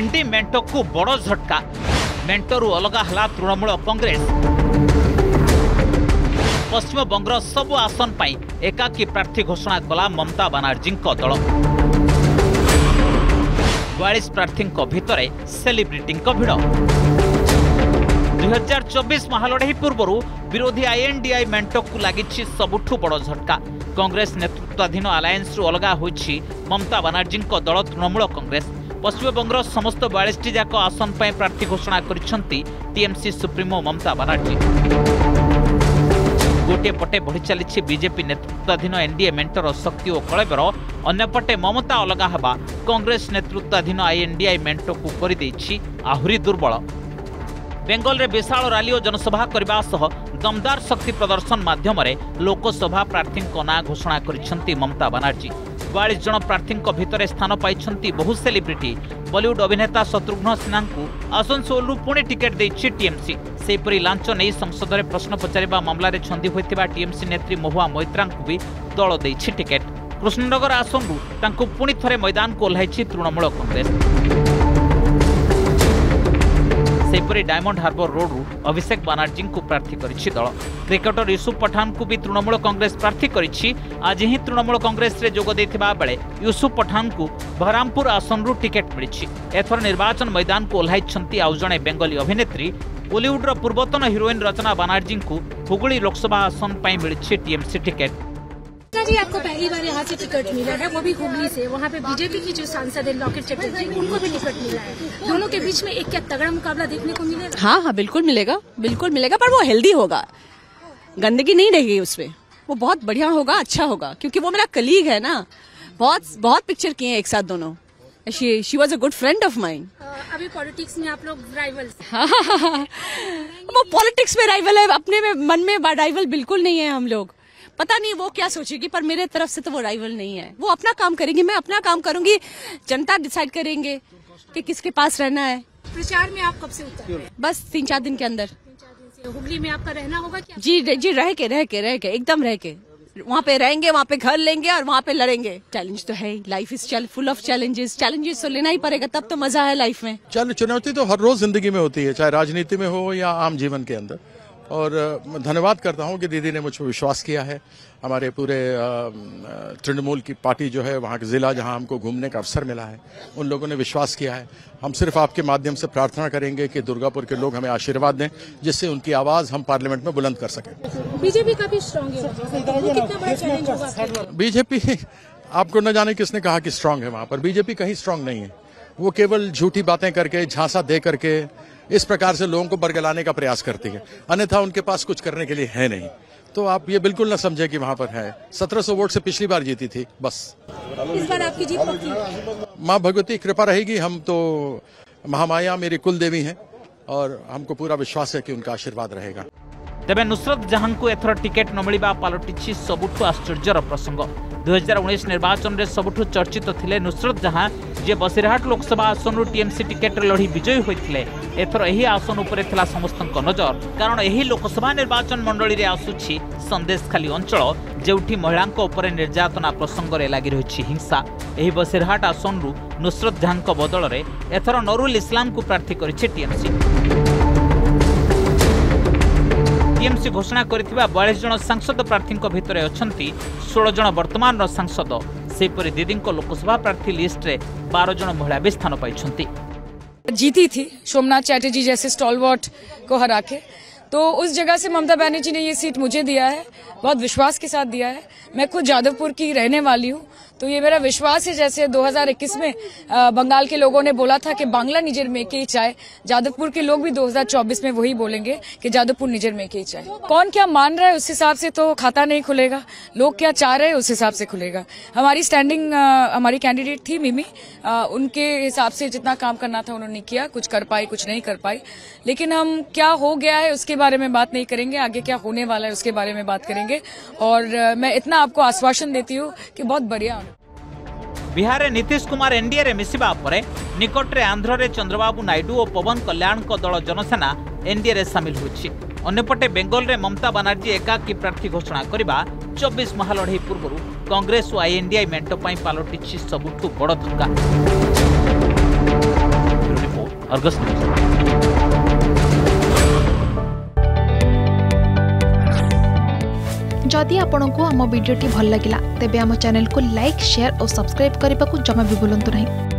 इंडी मेंट को बड़ झटका। मेंटरू अलग हला तृणमूल कांग्रेस। पश्चिम बंगर सबु आसन पाई एकाकी प्रार्थी घोषणा कला ममता बनर्जी दल। 42 प्रार्थी भितर सेलिब्रिटी भिड़। 2024 महालढ़ई पूर्व विरोधी आईएनडीआई मेंट को लगी सबुठु बड़ झटका। कांग्रेस नेतृत्वाधीन अलायंस अलग होइछि ममता बनर्जी दल तृणमूल कांग्रेस। पश्चिम बंगर समस्त 42 जाक आसन पर प्रार्थी घोषणा करिसेंती टीएमसी सुप्रीमो ममता बनर्जी। गोटे पटे बढ़ी चली बीजेपी नेतृत्वाधीन एनडीए मेंटर शक्ति और कलेबर, अन्यपटे ममता अलग हवा कांग्रेस नेतृत्वाधीन आईएनडीआई मेंट को कर आहुरी दुर्बल। बेंगल रे विशाल रैली और जनसभा करने सह दमदार शक्ति प्रदर्शन माध्यम लोकसभा प्रार्थी ना घोषणा करिसेंती ममता बनर्जी। 42 जन प्रार्थी भितर स्थान पाई बहु सेलिब्रिटी। बॉलीवुड अभिनेता शत्रुघ्न सिन्हा को आसनसोल पुणी टिकेट देछि टीएमसी। सेपरी लांच नहीं संसद में प्रश्न पचारिबा मामला रे छंदी होइतिबा टीएमसी नेत्री महुआ मोइत्रा को भी दल देछि टिकेट। कृष्णनगर आसनरु तांको पुणी थरे मैदान को ओह्लाइछि तृणमूल कांग्रेस। सेपरी डायमंड हार्बर रोड अभिषेक बनर्जी को प्रार्थी करिछि दल। क्रिकेटर यूसुफ पठान को भी तृणमूल कांग्रेस प्रार्थी करिछि। आज ही तृणमूल कांग्रेस रे जोग देथिबा बेले यूसुफ पठान को बहरामपुर आसनरु टिकेट मिलिछि। एथर निर्वाचन मैदान को ओह्लाइछंती आउ जणे बेंगली अभिनेत्री बॉलीवुड पूर्वतन हिरोइन रचना बनर्जी को हुगली लोकसभा आसन पर मिली टीएमसी टिकेट। जी आपको पहली बार यहाँ से टिकट मिला है, वो भी हुगली से। वहाँ पे बीजेपी की जो सांसद है लॉकेट चटर्जी, उनको भी टिकट मिला है। दोनों के बीच में एक क्या तगड़ा मुकाबला देखने को मिलेगा? हाँ, बिल्कुल मिलेगा, बिल्कुल मिलेगा, पर वो हेल्दी होगा, गंदगी नहीं रहेगी उसमें। वो बहुत बढ़िया होगा, अच्छा होगा, क्योंकि वो मेरा कलीग है ना। बहुत पिक्चर किए हैं एक साथ दोनों। She was a good friend of mine. अभी पॉलिटिक्स में आप लोग राइवल्स? हाँ, वो पॉलिटिक्स में राइवल है, अपने में मन में राइवल बिल्कुल नहीं है हम लोग। पता नहीं वो क्या सोचेगी, पर मेरे तरफ से तो वो राइवल नहीं है। वो अपना काम करेंगे, मैं अपना काम करूंगी। जनता डिसाइड करेंगे कि किसके पास रहना है। प्रचार में आप कब से उतर? बस 3-4 दिन के अंदर। 3-4 दिन से हुगली में आपका रहना होगा क्या? जी रह के एकदम रह के वहाँ पे रहेंगे, वहाँ पे घर लेंगे और वहाँ पे लड़ेंगे। चैलेंज तो है, life is full of challenges तो लेना ही पड़ेगा, तब तो मजा है लाइफ में। चुनौती तो हर रोज जिंदगी में होती है, चाहे राजनीति में हो या आम जीवन के अंदर। और धन्यवाद करता हूं कि दीदी ने मुझ पर विश्वास किया है। हमारे पूरे तृणमूल की पार्टी जो है, वहाँ के जिला जहां हमको घूमने का अवसर मिला है, उन लोगों ने विश्वास किया है। हम सिर्फ आपके माध्यम से प्रार्थना करेंगे कि दुर्गापुर के लोग हमें आशीर्वाद दें, जिससे उनकी आवाज हम पार्लियामेंट में बुलंद कर सकें। बीजेपी का भी स्ट्रांग है, कितना बड़ा चैलेंज होगा? बीजेपी, आपको न जाने किसने कहा कि स्ट्रांग है। वहां पर बीजेपी कहीं स्ट्रांग नहीं है। वो केवल झूठी बातें करके, झांसा दे करके इस प्रकार से लोगों को बरगलाने का प्रयास करती है, अन्यथा उनके पास कुछ करने के लिए है नहीं। तो आप ये बिल्कुल न समझे कि वहां पर है। 1700 वोट से पिछली बार जीती थी, बस। इस बार आपकी जीत पक्की? माँ भगवती कृपा रहेगी। हम तो महामाया मेरी कुल देवी हैं और हमको पूरा विश्वास है कि उनका आशीर्वाद रहेगा। तेबे नुसरत जहां को एथर टिकेट न मिलवा पलटिछि सबुठु आश्चर्यर प्रसंग। 2019 निर्वाचन में सबुठु चर्चित थिले नुसरत जहां, जे बसिरहाट लोकसभा आसन टीएमसी टिकेट लड़ी विजयी होइथिले। एथर एही आसन उपरे थिला समस्तक नजर, कारण एही लोकसभा निर्वाचन मंडली रे आसुछि संदेशखाली अंचल, जेउठी महिलांक उपरे निर्यातना प्रसंग रे लागि रहिछि हिंसा। एही बसिरहाट आसन नुसरत जहां बदल रे एथर नरुल इस्लाम को प्रार्थी करिछि टीएमसी। टीएमसी घोषणा करिथिबा 42 जन सांसद प्रार्थी भितर अछंती 16 जन वर्तमान सांसद। सेपरि दीदी लोकसभा प्रार्थी लिस्ट रे 12 जन महिला भी स्थान पाई। जीती थी सोमनाथ चैटर्जी जैसे स्टॉलवर्ट को हरा के, तो उस जगह से ममता बनर्जी ने ये सीट मुझे दिया है, बहुत विश्वास के साथ दिया है। मैं खुद जादवपुर की रहने वाली हूँ, तो ये मेरा विश्वास है। जैसे 2021 में बंगाल के लोगों ने बोला था कि बांग्ला निजर में के चाय, जादवपुर के लोग भी 2024 में वही बोलेंगे कि जादवपुर निजर में के चाय। कौन क्या मान रहा है उस हिसाब से तो खाता नहीं खुलेगा, लोग क्या चाह रहे हैं उस हिसाब से खुलेगा। हमारी स्टैंडिंग हमारी कैंडिडेट थी मिमी, उनके हिसाब से जितना काम करना था उन्होंने किया, कुछ कर पाई कुछ नहीं कर पाई। लेकिन हम क्या हो गया है उसके बारे में बात नहीं करेंगे, आगे क्या होने वाला है उसके बारे में बात करेंगे। और मैं इतना आपको आश्वासन देती हूँ कि बहुत बढ़िया। बिहार में नीतीश कुमार एनडीए रे मिसिबा परे निकट रे आंध्र रे चंद्रबाबू नायडू और पवन कल्याण को दल जनसेना एनडीए रे शामिल होछि। अन्यपटे बेंगल रे ममता बनर्जी एकाकी प्रार्थी घोषणा करबा 24 महालढ़ई पूर्व कांग्रेस और आईएनडीआई मेंट पई पालटिछि सबुठु बड़ धक्का। Argus news. जदि आपंक आम भिडी भल लगा तेब आम चैनल को लाइक शेयर और सब्सक्राइब करने को जमा भी भूलु नहीं।